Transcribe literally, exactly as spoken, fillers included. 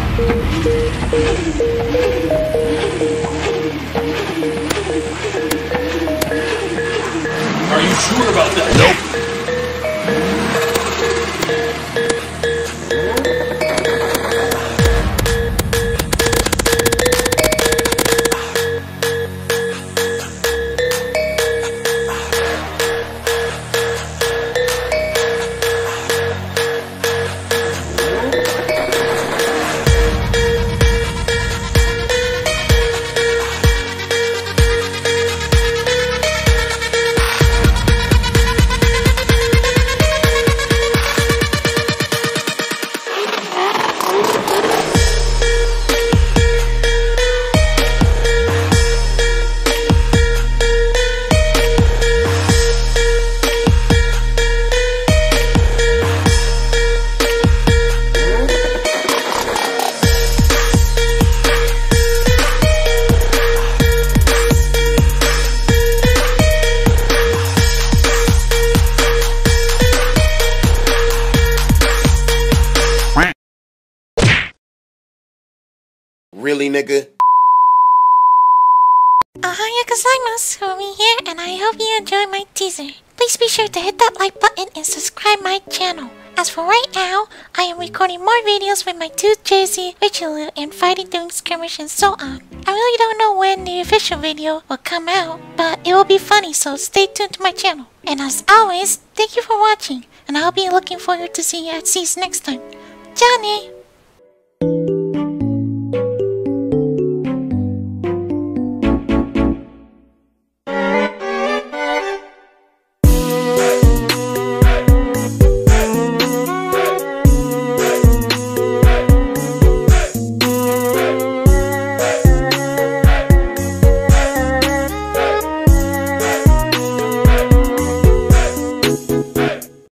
Are you sure about that? Nope. Really, nigga? Ohayou gozaimasu, Sumi here, and I hope you enjoyed my teaser. Please be sure to hit that like button and subscribe my channel. As for right now, I am recording more videos with my tooth Jessie, Richelieu, and fighting doing skirmish and so on. I really don't know when the official video will come out, but it will be funny, so stay tuned to my channel. And as always, thank you for watching, and I'll be looking forward to seeing you at Seas next time. Johnny!